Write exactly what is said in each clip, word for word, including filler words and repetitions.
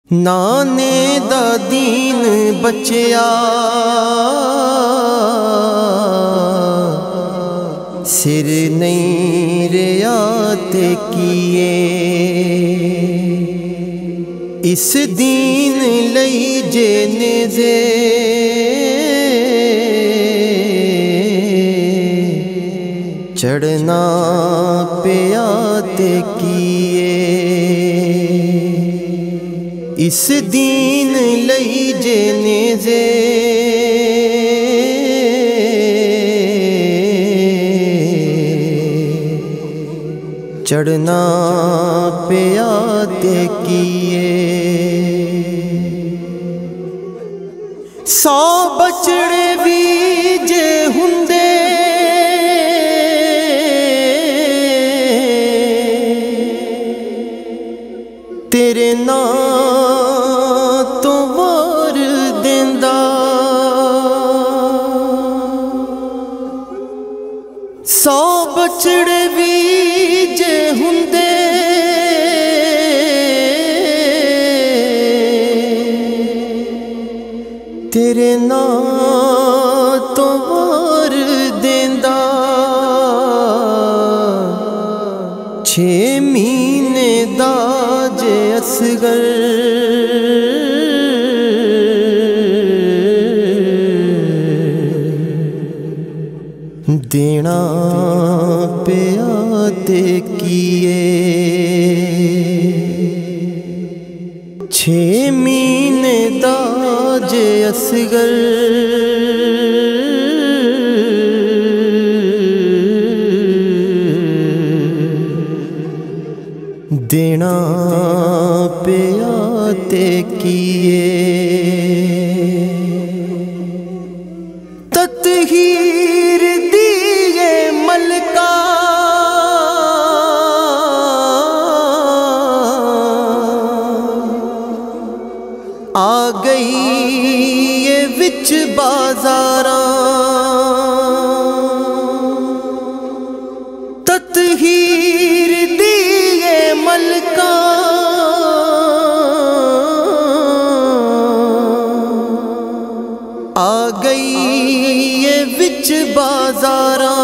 ਨਾਨੇ ਦਾ ਦੀਨ ਬਚਿਆ ਸਿਰ ਨਹੀਂ ਰਿਆ ਤੇ ਕੀਏ ਇਸ ਦੀਨ ਲਈ ਜੇ ਨੇਜ਼ੇ ਚੜਨਾ ਪਿਆ ਤੇ ਕੀਏ اس دین لئی جے نیزے چڑھنا پیا تے کیے سو بچڑے بھی جے ہوندے تیرے نام تو وار دیندا سو بچڑے بھی جے ہوندے تیرے نام تو وار دیندا چھ مہینے دا جے اصغر دینا پیا تے کیے چھ مہینے دا جے اصغر دینا پیا تے کیے تطہیر دیے ملکہ آ گئی یہ وچ بازاراں تطہیر دیے ملکہ آ گئی یہ وچ بازاراں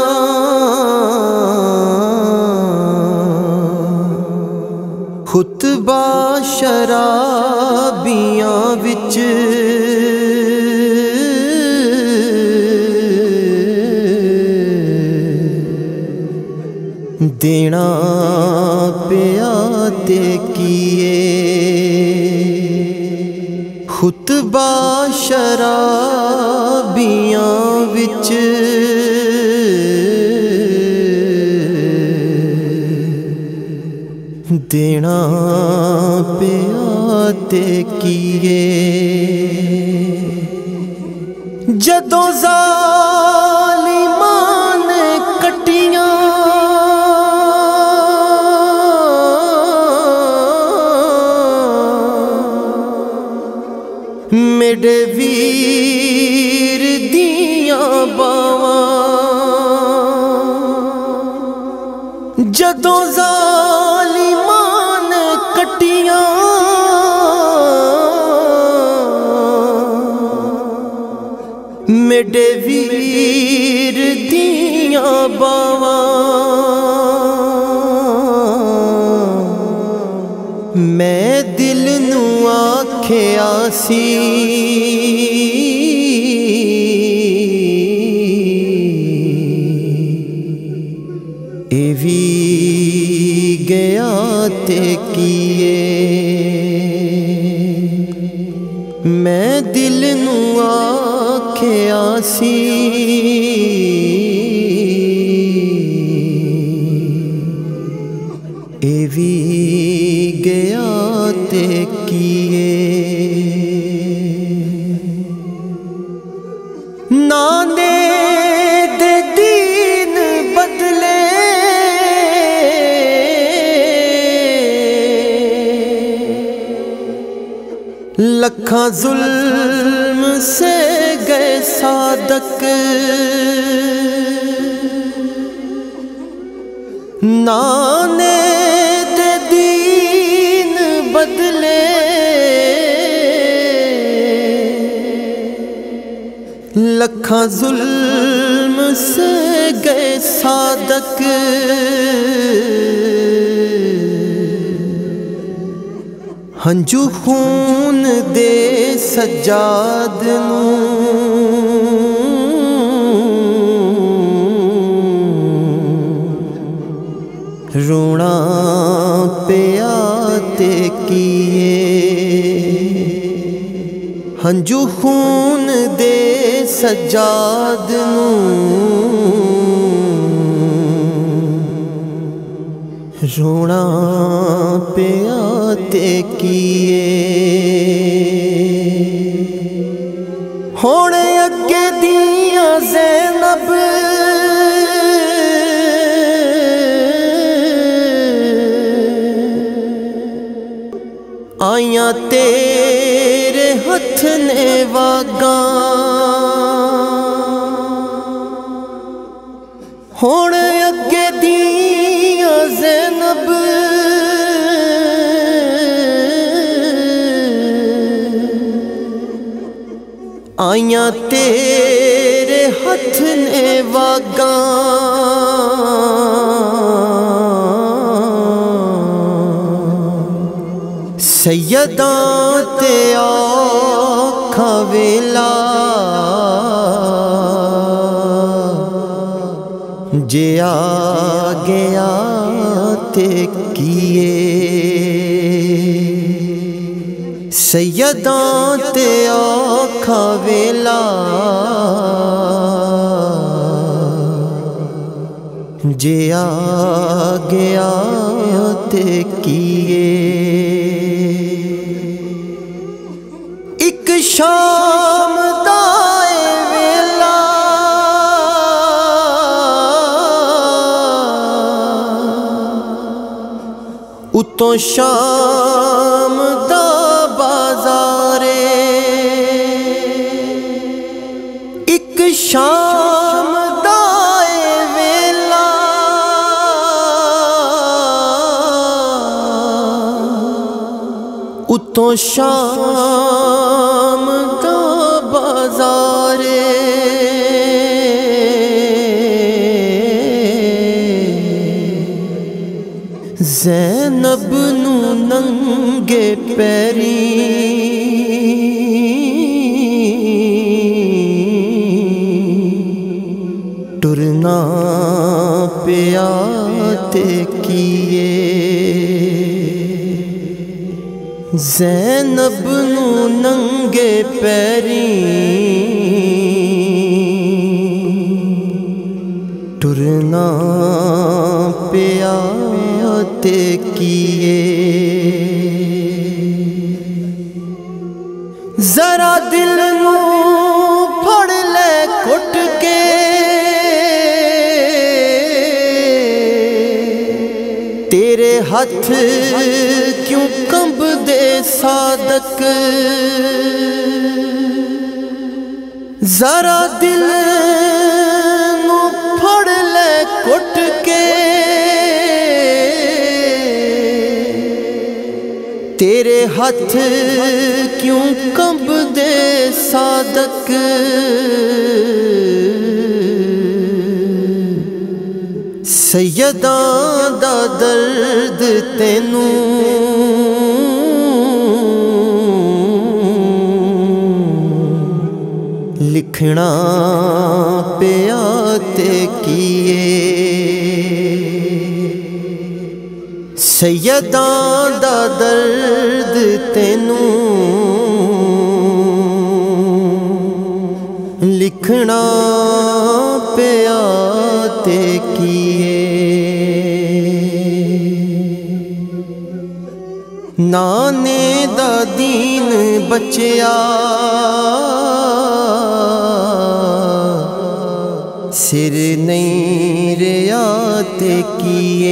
خطبہ شرابیاں وچ دینا پیا تے کیے خطبہ شرابیاں وچ دینا پیا تے کیے جدوں ظالماں نے کٹیاں میرے ویر دیاں باواں جدوں ظالماں نے کٹیاں میرے ویر دیاں باواں میں دل نو آکھیا سی اے وی گیا تے کیے میں دل نو آکھیا سی اے وی گیا تے کیے نانے دے دین بدلے لکھاں ظلم سے گئے صادق نانے دے دین بدلے لکھاں ظلم سے گئے صادق، ہنجو خون دے سجاد نوں، رونا پیا تے کیے، ہنجو خون دے سجاد نوں، رونا پیا تے کیے، ہونے اگے دیاں زینب آئیاں تیرے ہتھ نے واگاں، ہونے اگے دیاں زینب آئیاں تیرے ہتھ نے واگاں، سیداں تے آکھاں ویلا جے آ گیا تے کیے، سیداں تے آکھاں ویلا جے آ گیا تے کیے، ایک شام دا اے ویلا اتوں شام دا بازارے، ایک شام دا اے ویلا اتوں شام دا بازارے، زینب نو ننگے پیری ٹرنا پیا تے کیے، زینب نو ننگے پیری ٹرنا پیا تے کیے، ذرا دل نو پھڑ لے کٹ کے، تیرے ہاتھ کیوں کمب دے صادق، ذرا دل نو پھڑ لے کٹ کے، تیرے ہاتھ کیوں کمب دے صادق، سیداں دا درد تینوں لکھنا پیا تے کیے، سیداں دا درد تینوں لکھنا پیا تے کیے، نانے دا دین بچیا سر نہیں ریا تے کیے،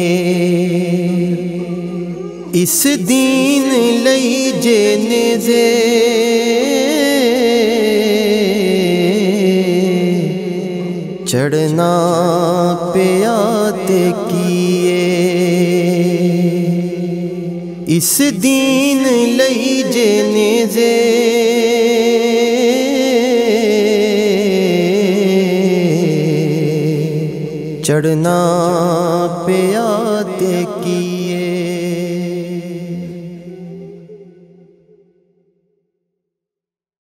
اس دین لئی جے نیزے چڑھنا پیا تے کیے، اس دین لئی جے نیزے چڑھنا پیا تے کی